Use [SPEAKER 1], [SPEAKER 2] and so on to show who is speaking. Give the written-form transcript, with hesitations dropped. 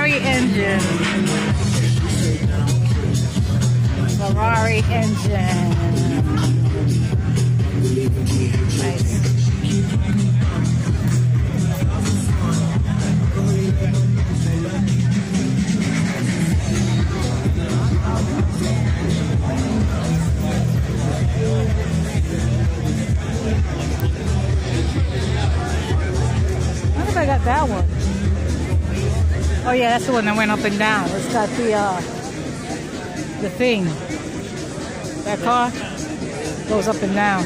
[SPEAKER 1] Ferrari engine. Ferrari engine. Nice. I wonder if I got that one. Oh yeah, that's the one that went up and down. It's got the thing. That car goes up and down.